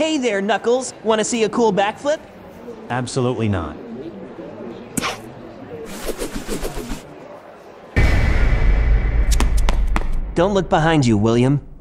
Hey there, Knuckles. Want to see a cool backflip? Absolutely not. Don't look behind you, William.